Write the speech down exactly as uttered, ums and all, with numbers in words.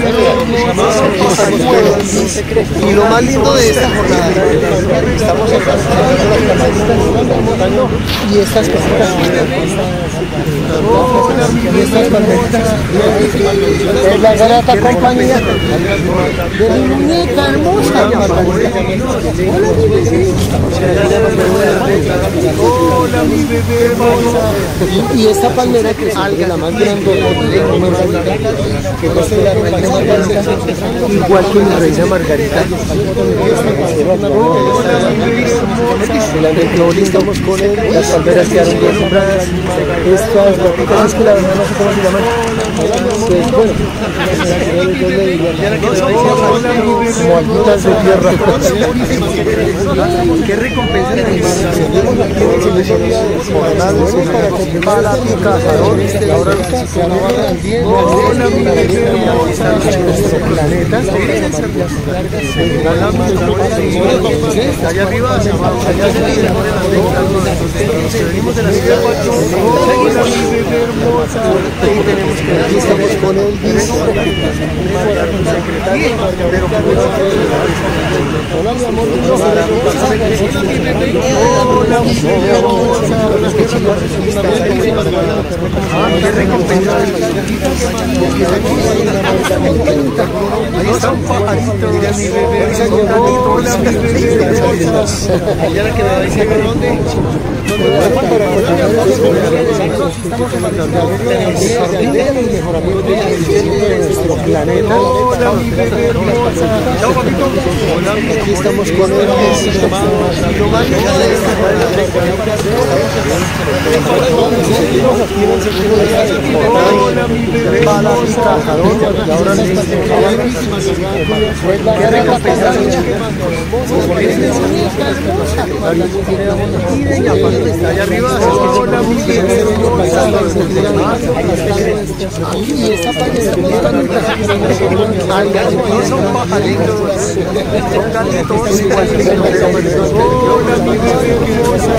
Y lo más lindo de esta jornada, estamos y estas cositas, y estas palmeritas, es la grata compañía de mi muñeca hermosa. Hola mi bebé hermosa. Y esta palmera que es la más grande, que no se la Margarita, igual que mi reina Margarita. Estamos con él, las palmeras quedaron bien sembradas. Estas ratitas es que la verdad no sé cómo se llaman. Pues bueno, como algunas de tierra. ¿Qué recompensa le dimos? Para mi cazador, y ahora los hola mi bebé hermosa, nuestro planeta. Allá arriba, allá venimos de la ciudad. Hola mi bebé hermosa. Aquí estamos con el hola mi amor. Hola mi bebé hermosa. Qué recompensa. Ahí está un pajarito. Mira mi bebé. Hola mi bebé hermosa. ¿Y ahora que me dice dónde? Nuestro planeta. Hola mi bebé hermosa. Aquí estamos con el hola mi bebé hermosa. Qué recompensa. Allá arriba, hola mi bebé hermosa. Y esta palmera son pajaritos, son gatitos igualitos. Hola mi bebé hermosa.